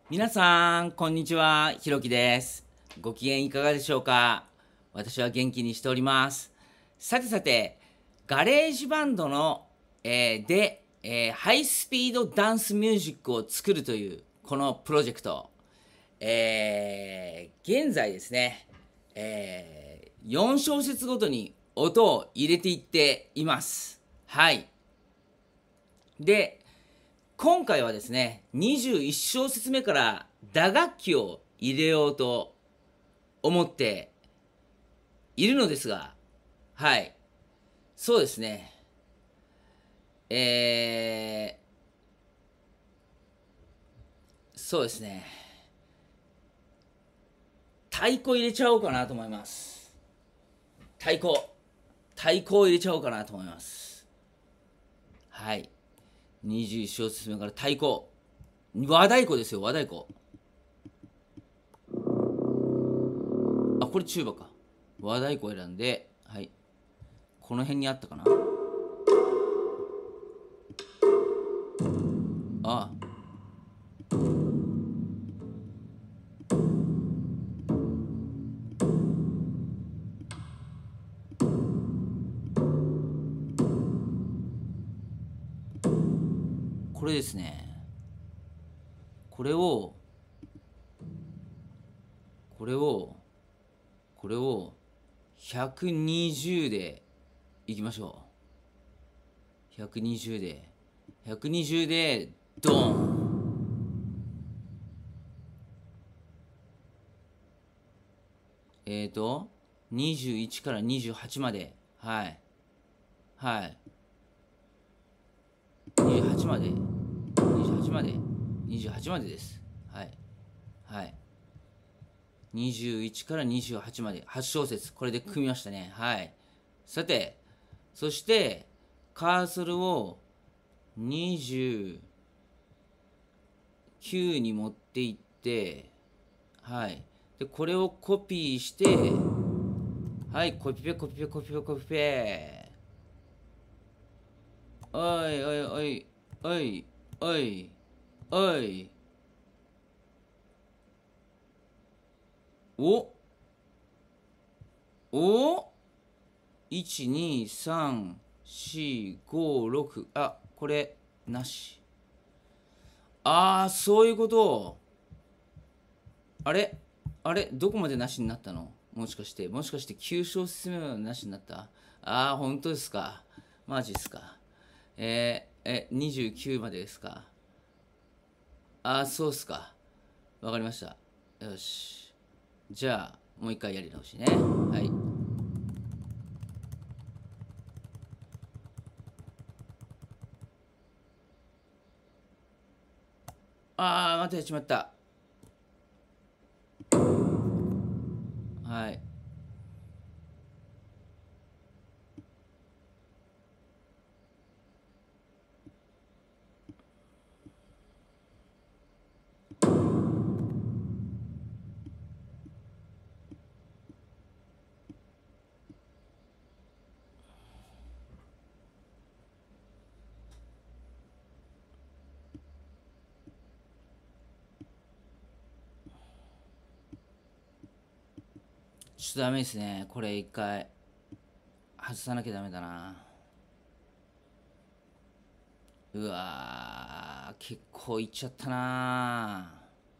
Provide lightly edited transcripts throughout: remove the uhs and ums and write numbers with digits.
皆さん、こんにちは。ひろきです。ご機嫌いかがでしょうか？私は元気にしております。さてさて、ガレージバンドの、ハイスピードダンスミュージックを作るという、このプロジェクト。現在ですね、4小節ごとに音を入れていっています。はい。で、今回はですね、21小節目から打楽器を入れようと思っているのですが、はい、そうですね、そうですね、太鼓入れちゃおうかなと思います。太鼓。太鼓を入れちゃおうかなと思います。はい。21小節目から太鼓。和太鼓ですよ、和太鼓。あ、これチューバか。和太鼓を選んで、はい。この辺にあったかな。あ、これですね。これを、これを、これを120でいきましょう。120で。120で、ドン。21から28まで。はい。はい。28まで。28まで。28までです。はい。はい。21から28まで。8小節。これで組みましたね。はい。さて、そして、カーソルを29に持っていって、はい。で、これをコピーして、はい、コピペ、コピペ、コピペ、コピペ。おいおいおい、おい、おい、おい。おお ?1、2、3、4、5、6。あ、これ、なし。そういうこと。あれどこまでなしになったの？もしかして9小節目はなしになった？本当ですか？マジですか？29までですか？そうっすか。わかりました。よし。じゃあ、もう一回やり直しね。はい。またやっちまった。はい。ちょっとダメですね。これ一回、外さなきゃダメだな。うわー、結構いっちゃったな。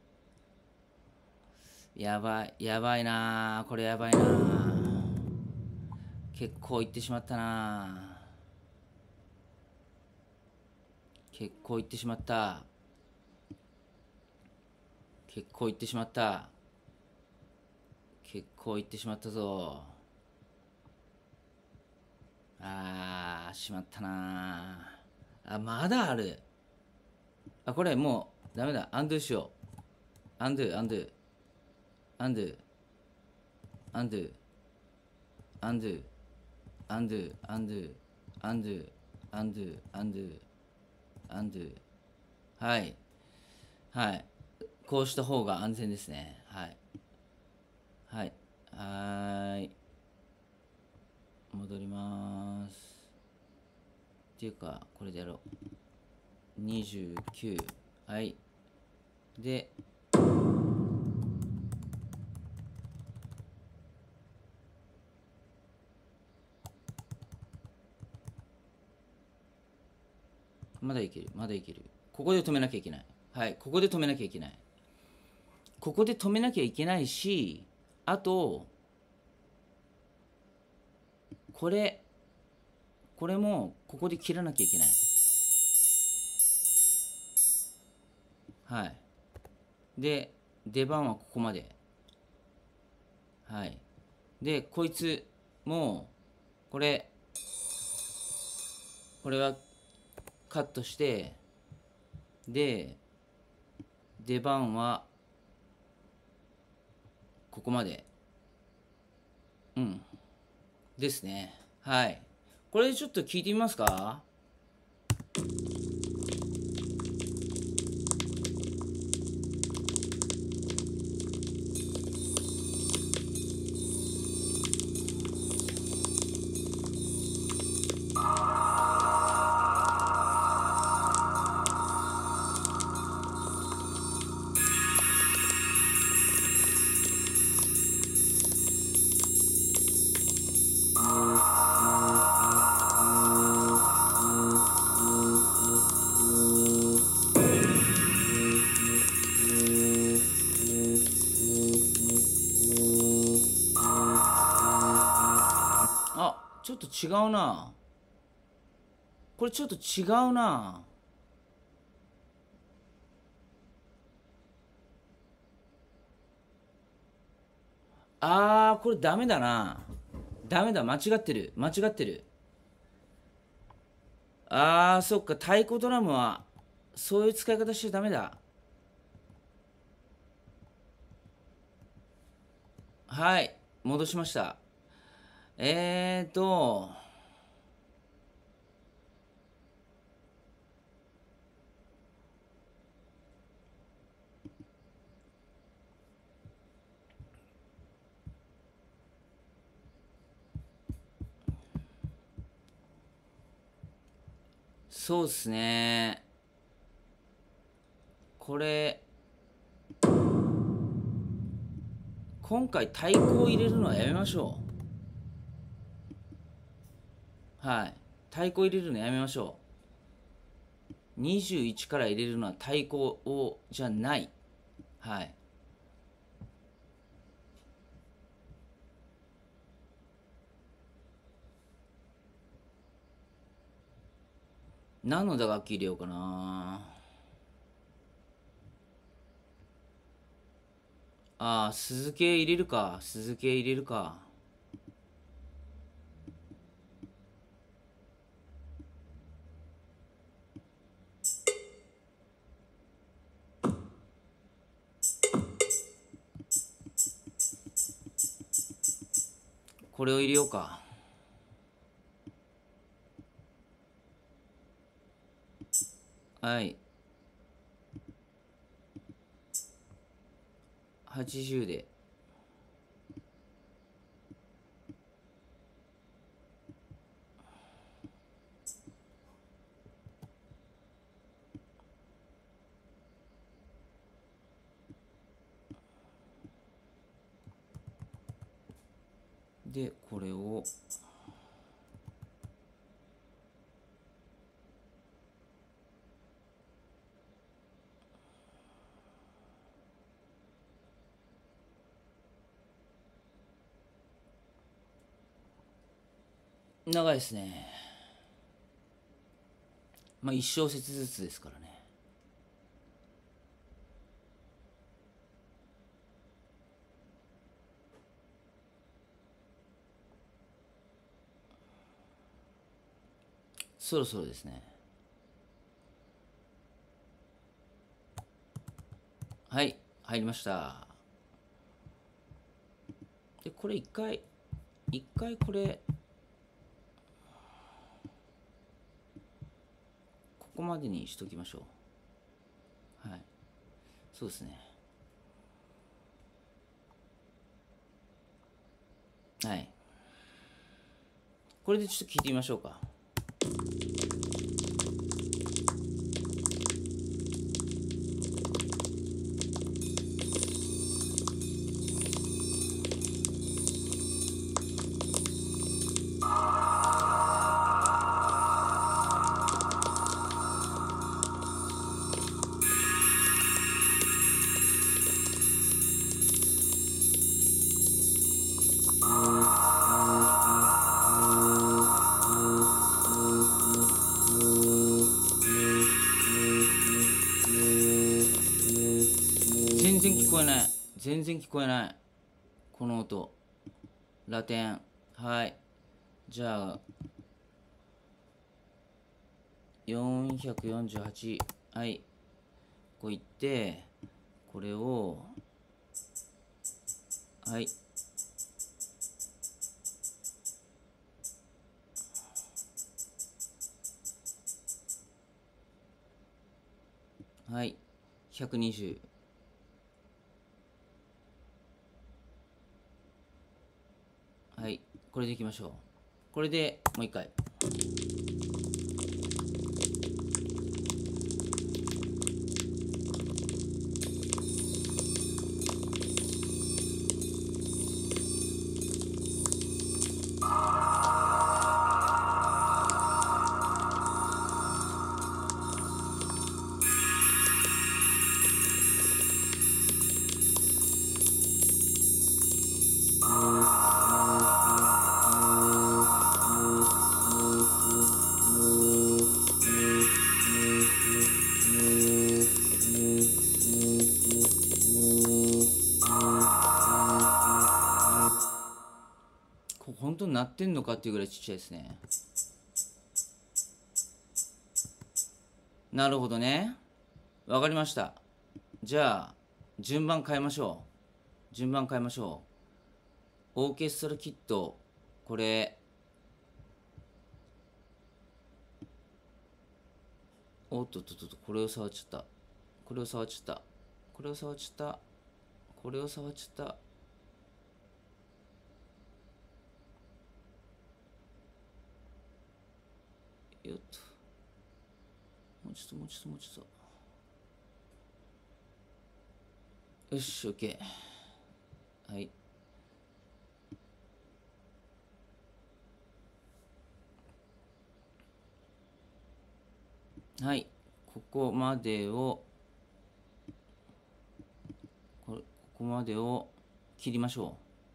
やばい、やばいな。これやばいな。結構いってしまったな。結構いってしまった。結構いってしまった。結構いってしまったぞ。しまったな。まだある。これもうダメだ。アンドゥしよう。アンドゥ、アンドゥ、アンドゥ、アンドゥ、アンドゥ、アンドゥ、アンドゥ、アンドゥ、アンドゥ、アンドゥ、アンドゥ。はい。はい。こうした方が安全ですね。はい。はい。はーい。戻ります。っていうか、これでやろう。29。はい。で、 まだいける、まだいける。ここで止めなきゃいけない。はい、ここで止めなきゃいけない。ここで止めなきゃいけないし、あと、これもここで切らなきゃいけない。はい。で、出番はここまで。はい。で、こいつも、これはカットして、で、出番はここまで。うんですね。はい。これちょっと聞いてみますか。あ、ちょっと違うな。これちょっと違うな。これダメだな。ダメだ、間違ってる。間違ってる。そっか、太鼓ドラムは、そういう使い方しちゃダメだ。はい、戻しました。えーと、そうっすね。これ、今回太鼓を入れるのはやめましょう。はい。太鼓入れるのやめましょう。21から入れるのは太鼓をじゃない。はい。何の打楽器入れようかな。鈴系入れるか。鈴系入れるか。これを入れようか。はい。80で。で、これを。長いですね。まあ1小節ずつですからね。そろそろですね。はい、入りました。で、これ一回これ、ここまでにしときましょう。はい。そうですね。はい。これでちょっと聞いてみましょうか。 全然聞こえない。全然聞こえない。この音。ラテン。はい。じゃあ、448。はい。こういって、これを、はい。はい。120。はい。これでいきましょう。これでもう一回。本当になってんのかっていうぐらいちっちゃいですね。なるほどね。わかりました。じゃあ、順番変えましょう。順番変えましょう。オーケストラキット、これ、おっとっとっと、これを触っちゃった。これを触っちゃった。これを触っちゃった。これを触っちゃった。よっと。もうちょっと、もうちょっと、もうちょっと。よし、OK。はい。はい。ここまでを、ここまでを切りましょ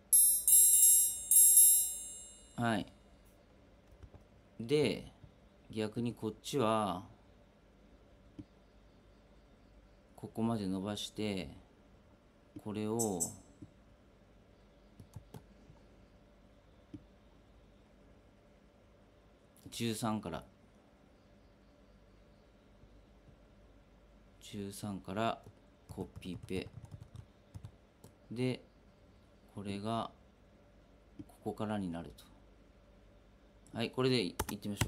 う。はい。で、逆にこっちは、ここまで伸ばして、これを、13から、13からコピペ。で、これが、ここからになると。はい、これでいってみましょ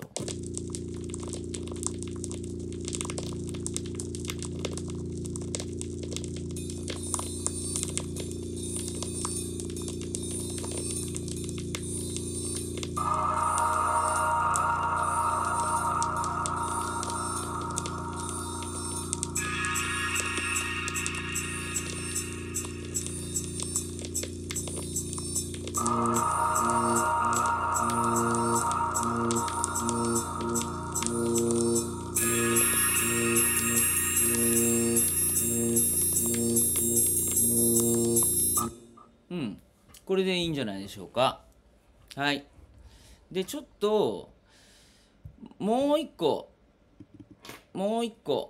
う。うん。これでいいんじゃないでしょうか。はい。で、ちょっと、もう一個、もう一個、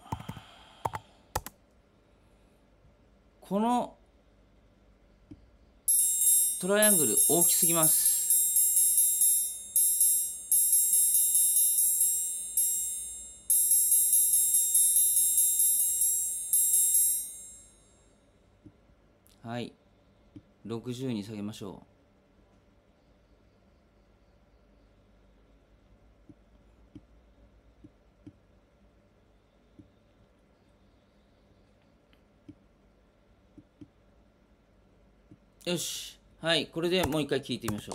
このトライアングル大きすぎます。はい。60に下げましょう。よし。はい。これでもう一回聞いてみましょ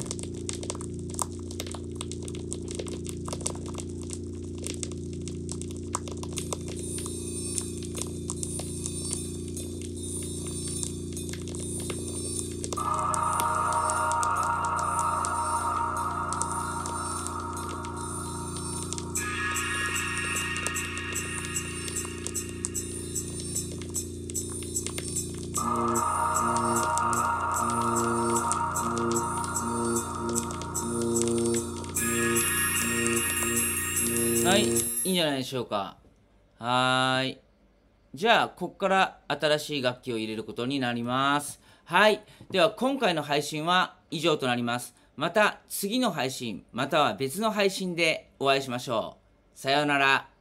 う。はい。いいんじゃないでしょうか。はーい。 じゃあ、ここから新しい楽器を入れることになります。はい。では、今回の配信は以上となります。また次の配信、または別の配信でお会いしましょう。さようなら。